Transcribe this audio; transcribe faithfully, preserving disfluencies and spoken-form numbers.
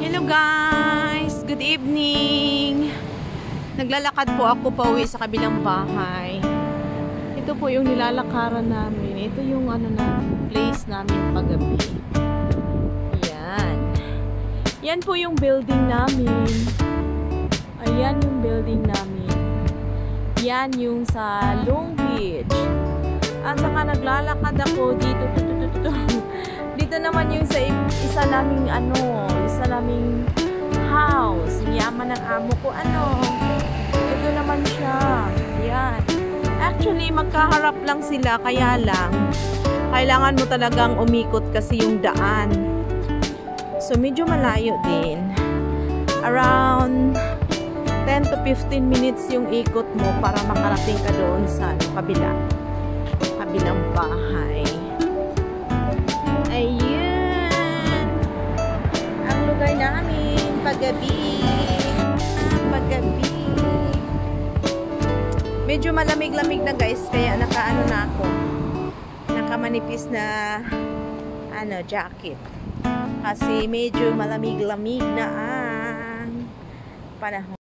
Hello guys! Good evening! Naglalakad po ako pauwi sa kabilang bahay. Ito po yung nilalakaran namin. Ito yung ano namin, place namin paggabi. Yan. Yan po yung building namin. Ayan yung building namin. Yan yung sa Long Beach. At saka naglalakad ako dito. Dito naman yung sa isa naming ano, isa naming house. Yaman ng amo ko. Ano? Ito naman siya. Yan. Actually, magkaharap lang sila. Kaya lang, kailangan mo talagang umikot kasi yung daan. So, medyo malayo din. Around ten to fifteen minutes yung ikot mo para makarating ka doon sa ano, kabila. Kabilang bahay. Ayan. Ang lugar namin paggabi. Paggabi. Medyo malamig-lamig na guys, kaya nakaano na ako. Nakamanipis na ano, jacket. Kasi medyo malamig-lamig na ang panahon.